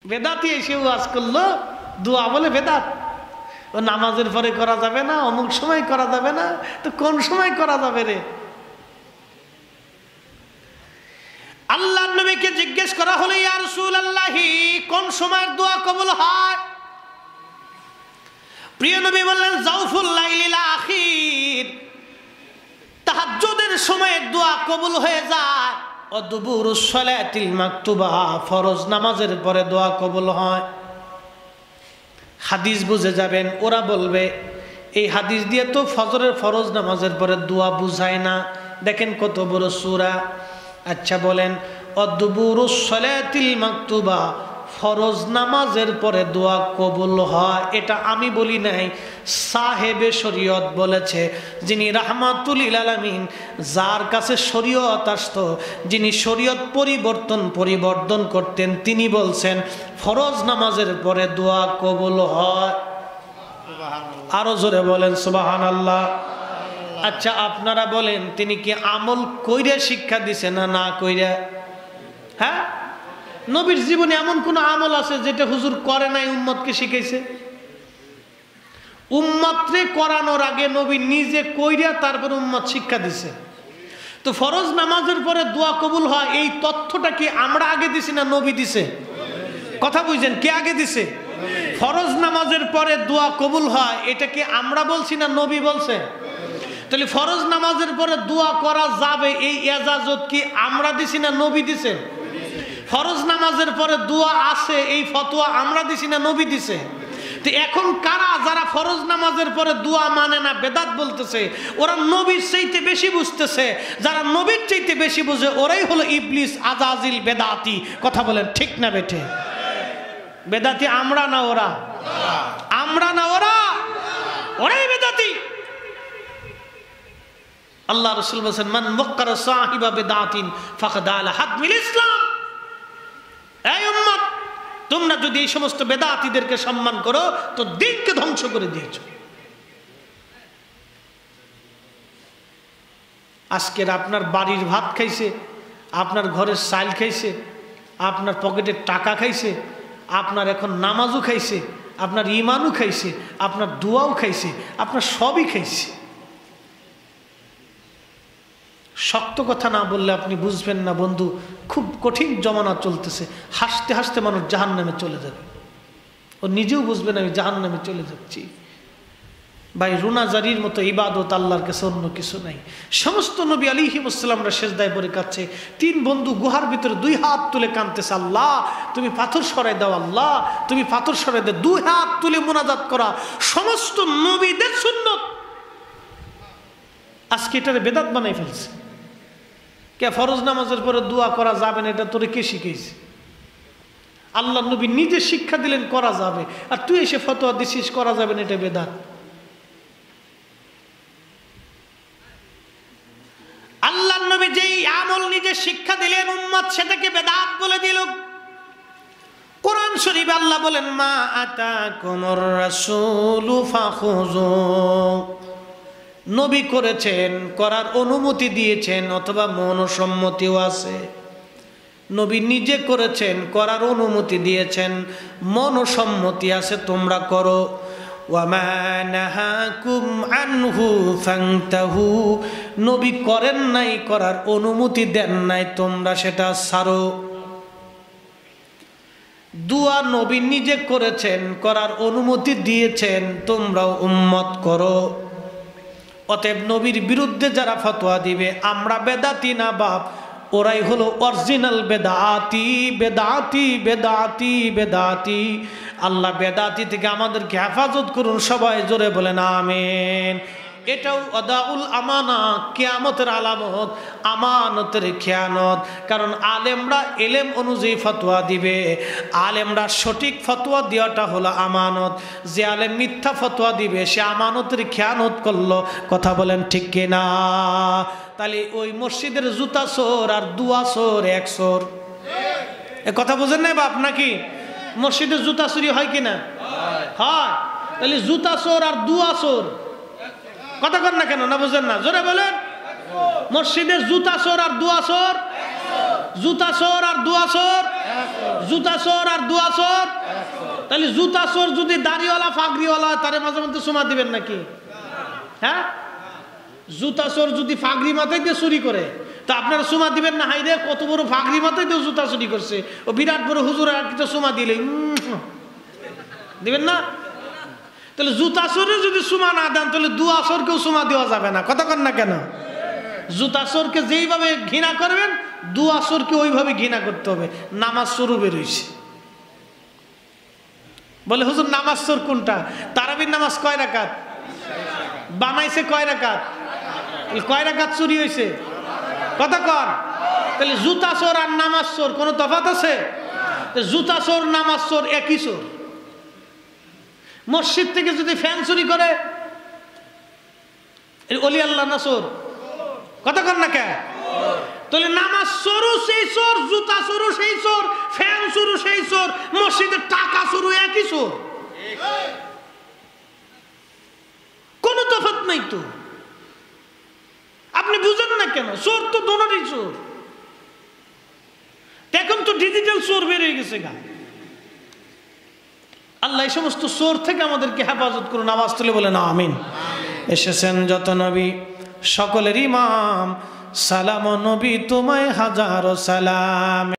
বেদাতি এসে ওয়াজ করলো, দোয়া বলে বেদাত। ও নামাজের পরে করা যাবে না, অমুক সময় করা যাবে না, তো কোন সময় করা যাবে রে? আল্লাহর নবীকে জিজ্ঞেস করা হলো, ইয়া রাসূলুল্লাহ, কোন সময়ের দোয়া কবুল হয়? প্রিয় নবী বললেন, জাওফুল লাইলিল আখির, তাহাজ্জুদের সময় দোয়া কবুল হয়ে যায়। ও দুবুরুস সালাতিল মাকতুবা, ফরজ নামাজের পরে দোয়া কবুল হয়। হাদিস বুঝে যাবেন, ওরা বলবে এই হাদিস দিয়ে তো ফজরের ফরজ নামাজের পরে দোয়া বুঝায় না, দেখেন কত বড় সূরা। আচ্ছা বলেন, অদুবুরুস সালাতিল মাকতুবা, ফরজ নামাজের পরে দোয়া কবুল হয়, এটা আমি বলি নাই, সাহেবে শরীয়ত বলেছে, যিনি রাহমাতুল লিল আলামিন, যার কাছে শরীয়ত আসতো, যিনি শরীয়ত পরিবর্তন করতেন, তিনি বলছেন ফরজ নামাজের পরে দোয়া কবুল হয়। আরো জোরে বলেন সুবহানাল্লাহ। আচ্ছা আপনারা বলেন, তিনি কি আমল কইরা শিক্ষা দিছে না না কইরা? হ্যাঁ, নবীর জীবনে এমন কোন আমল আছে যেটা হুজুর করে নাই, উম্মতকে শিখাইছে? উম্মতরে করানোর আগে নবী নিজে কইরা তারপর উম্মত শিক্ষা দিছে। তো ফরজ নামাজের পরে দোয়া কবুল হয়, এই তথ্যটা কি আমরা আগে দিছি না নবী দিছে? কথা বুঝেন, কে আগে দিছে? ফরজ নামাজের পরে দোয়া কবুল হয়, এটা কি আমরা বলছি না নবী বলছে? তাহলে ফরজ নামাজের পরে দোয়া করা যাবে, এই ইজাজত কি আমরা দিছি না নবী দিছে? ফরজ নামাজের পরে দোয়া আছে, এই ফতোয়া আমরা দিছি না নবী দিছে? তো এখন কারা যারা ফরজ নামাজের পরে দোয়া মানে না, বেদাত বলতেছে, ওরা নবীর চাইতে বেশি বুঝতেছে। যারা নবীর চাইতে বেশি বুঝে ওরাই হলো ইবলিস, আজাজিল, বেদাতি। কথা বলেন ঠিক না বেঠে? বেদাতি আমরা না ওরা? আমরা না ওরা? ওরাই বেদাতি। আল্লাহ রাসূল বলেন, মান ওয়াক্কারা সাহিবা বিদআতিন ফাকাদ আলা হাদমিল ইসলাম। এই উম্মত, তোমরা যদি এই সমস্ত বেদাতীদেরকে সম্মান করো তো দিনকে ধ্বংস করে দিয়েছো। আজকের আপনার বাড়ির ভাত খাইছে, আপনার ঘরের চাল খাইছে, আপনার পকেটের টাকা খাইছে, আপনার এখন নামাজও খাইছে, আপনার ঈমানও খাইছে, আপনার দোয়াও খাইছে, আপনার সবই খাইছে। শক্ত কথা না বললে আপনি বুঝবেন না বন্ধু, খুব কঠিন জমানা চলতেছে। হাসতে হাসতে মানুষ জাহান্নামে চলে যাবে, ও নিজেও বুঝবেন আমি জাহান্নামে চলে যাচ্ছি। ভাই, রুনাজারির মতো ইবাদত আল্লাহর কাছে অন্য কিছু নাই। সমস্ত নবী আলাইহিস সালামরা সেজদায় পড়ে কাঁদছে। 3 বন্ধু গুহার ভিতরে 2 হাত তুলে কাঁদতেছে, আল্লাহ তুমি পাথর সরাই দাও, আল্লাহ তুমি পাথর সরাই দাও। 2 হাত তুলে মুনাজাত করা সমস্ত নবীদের সুন্নত। আজকে এটারে বেদাত বানাই ফেলছে। কে ফরজ নামাজের পরে দোয়া করা যাবে না, এটা তোরে কে শিখাইছে? আল্লাহ নবী নিজে শিক্ষা দিলেন করা যাবে, আর তুই এসে ফতোয়া দিছিস করা যাবে না, এটা বেদাত। আল্লাহ নবী যেই আমল নিজে শিক্ষা দিলেন, উম্মত সেটাকে বেদাত বলে দিল। কোরআন শরীফে আল্লাহ বলেন, মা আতাকুমুর রাসূলু ফাখুযু, নবী করেছেন, করার অনুমতি দিয়েছেন, অথবা মনসম্মতিও আছে। নবী নিজে করেছেন, করার অনুমতি দিয়েছেন, মনসম্মতি আছে, তোমরা করো। ওয়ামা নাহাকুম আনহু ফান্তাহু, নবী করেন নাই, করার অনুমতি দেন নাই, তোমরা সেটা ছাড়ো। দুয়া নবী নিজে করেছেন, করার অনুমতি দিয়েছেন, তোমরাও উম্মত করো। অতএব নবীর বিরুদ্ধে যারা ফতোয়া দিবে, আমরা বেদাতি না বাপ, ওরাই হলো অরিজিনাল বেদাতি। বেদাতি বেদাতি বেদাতি। আল্লাহ বেদাতি থেকে আমাদেরকে হেফাজত করুন, সবাই জোরে বলেন আমিন। এটাও আদাউল আমানা, কিয়ামতের আলামত, আমানতের খেয়ানত। কারণ আলেমরা এলেম অনুযায়ী ফতোয়া দিবে, আলেমরা সঠিক ফতোয়া দেওয়াটা হলো আমানত। যে আলেম মিথ্যা ফতোয়া দিবে সে আমানতের খেয়ানত করলো। কথা বলেন ঠিক কিনা? তাহলে ওই মসজিদের জুতা চোর আর দুয়া চোর এক চোর, এ কথা বোঝেন নাই বাপ নাকি? মসজিদের জুতা চুরি হয় কিনা? হয়। তাহলে জুতা চোর আর দুয়া চোর, কথা কর না কেন? না বুঝেন না? জোরে বলেন। মসজিদের জুতা চোর আর দুয়া চোর, জুতা চোর আর দুয়া চোর, জুতা চোর আর দুয়া চোর তাহলে জুতা চোর যদি দাড়িওয়ালা ফাগরিওয়ালা তারে মাঝে মধ্যে সুমা দিবেন নাকি? হ্যাঁ, জুতা চোর যদি ফাগরি মাথায় দিয়ে চুরি করে তা আপনারা সুমা দিবেন না? হাই রে, কত বড় ফাগরি মাথায় দিয়ে জুতা চুরি করছে, ও বিরাট বড় হুজুর, আর কিছু সুমা দিলে দিবেন না? তাহলে জুতা চোরে যদি সুমা না দেন তাহলে দুয়া চোরকেও সুমা দেওয়া যাবে না। কথা কন না কেন? জুতা চোরকে যেইভাবে ঘৃণা করবেন দুয়া চোরকে ওইভাবে ঘৃণা করতে হবে। নামাজ চোরও বেরোইছে, বলে হুজুর নামাজ চোর কোনটা? তারাবির নামাজ কয় রাকাত বানাইছে? কয় রাকাত? কয় রাকাত চুরি হয়েছে? কথা কর। তাহলে জুতা চোর আর নামাজ চোর কোনো তফাৎ আছে? জুতা চোর নামাজ চোর একই চোর। মসজিদ থেকে যদি ফ্যান চুরি করে ওলি আল্লাহ না চোর? কথা কর না কে? তাহলে নামাজ চোরও সেই চোর, জুতা চোরও সেই চোর, ফ্যান চোরও সেই চোর, মসজিদের টাকা চোরও একই চোর, কোনো তফাৎ নাই তো। আপনি বুঝেন না কেন? চোর তো দোনোরই চোর। এখন তো ডিজিটাল চোর বের হয়ে গেছে গা। আল্লাহ এই সমস্ত চোর থেকে আমাদেরকে হেফাজত করুন। আওয়াজ তুলে বলেন আমিন। এসেছেন যত নবী সকলের ইমাম, সালাম নবী তোমায় হাজারো সালাম।